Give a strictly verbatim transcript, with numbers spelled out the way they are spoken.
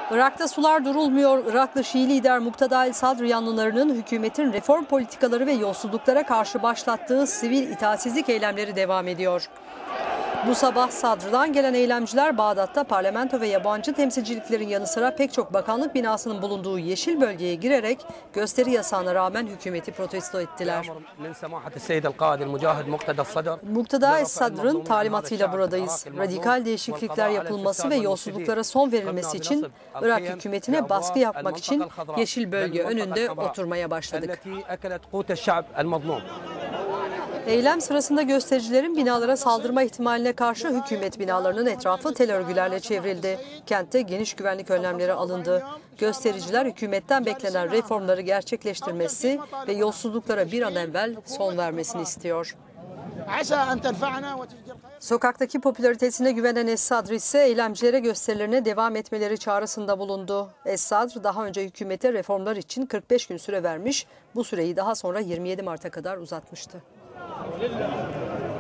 Irak'ta sular durulmuyor. Iraklı Şii lider Muqtada el-Sadr yanlılarının hükümetin reform politikaları ve yolsuzluklara karşı başlattığı sivil itaatsizlik eylemleri devam ediyor. Bu sabah Sadr'dan gelen eylemciler Bağdat'ta parlamento ve yabancı temsilciliklerin yanı sıra pek çok bakanlık binasının bulunduğu yeşil bölgeye girerek gösteri yasağına rağmen hükümeti protesto ettiler. Muqtada el-Sadr'ın talimatıyla buradayız. Radikal değişiklikler yapılması ve yolsuzluklara son verilmesi için Irak hükümetine baskı yapmak için yeşil bölge önünde oturmaya başladık. Eylem sırasında göstericilerin binalara saldırma ihtimaline karşı hükümet binalarının etrafı tel örgülerle çevrildi. Kentte geniş güvenlik önlemleri alındı. Göstericiler hükümetten beklenen reformları gerçekleştirmesi ve yolsuzluklara bir an evvel son vermesini istiyor. Sokaktaki popülaritesine güvenen Es-Sadr ise eylemcilere gösterilerine devam etmeleri çağrısında bulundu. Es-Sadr daha önce hükümete reformlar için kırk beş gün süre vermiş, bu süreyi daha sonra yirmi yedi Mart'a kadar uzatmıştı.